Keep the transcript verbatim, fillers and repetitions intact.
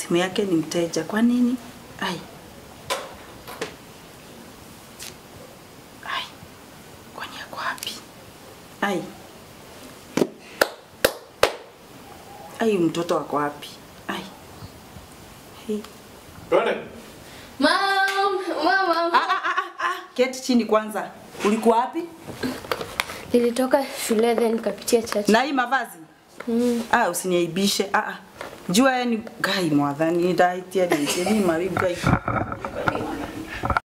simu yake ni mteja. Kwa nini? Ai. Ai. Kwani yako wapi? Ai. Ai, mtoto wako wapi? Ai. Hey. Twende. Mom, mama. Ah ah ah ah, keti chini kwanza. Ulikuwa wapi? Nilitoka shule then nikapitia church. Na hii mavazi? Mm. Ah, usiniaibishe. Ah ah. Jua yani gai mwadhani ndaitia ni maribu gai.